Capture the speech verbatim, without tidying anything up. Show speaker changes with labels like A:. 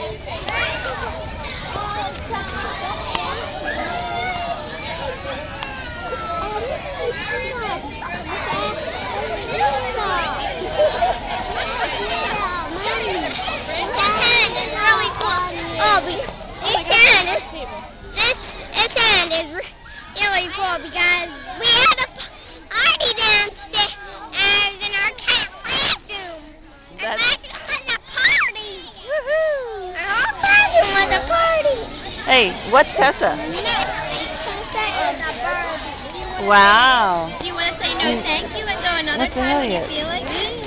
A: Because we had a party downstairs in our classroom. Our classroom was a party. Woohoo! Our whole classroom was a party.
B: Hey, what's Tessa?
A: Tessa is a bird.
B: Wow.
C: Do you want to say no thank you and go another
B: What's
C: time when you
B: Elliot?
C: feel like it?